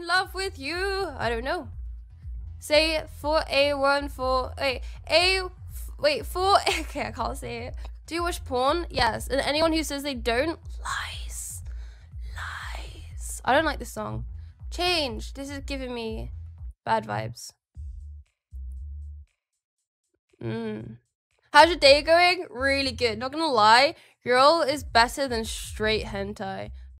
in love with you. I don't know. Say 4A1 4 wait A wait 4 okay, I can't say it. Do you watch porn? Yes. And anyone who says they don't, lies. Lies. I don't like this song. Change. This is giving me bad vibes. How's your day going? Really good. Not gonna lie, girl is better than straight hentai.